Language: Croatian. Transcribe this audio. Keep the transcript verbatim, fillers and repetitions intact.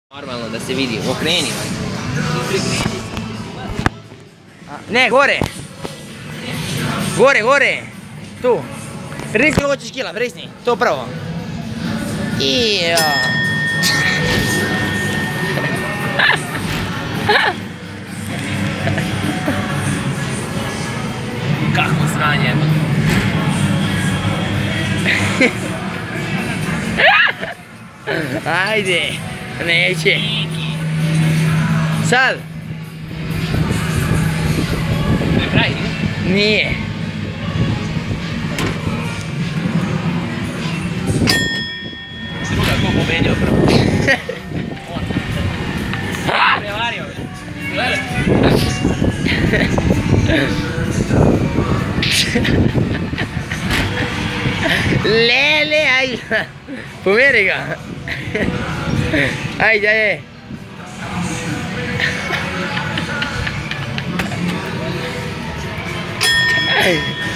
Normalno da se vidi, okreni. Ne, gore. Gore, gore. Tu. Pritisni koliko ćeš kila, pritisni. To prvo. Ijo. Kako sranje. Ajde. Neće. Sad. To je kraj, nije? Nije. Druga, ko pobedio prvo? On. Prevario ga. Gledaj. Lele, ajde. Pomeri ga. Ajde, ajde. Ajde.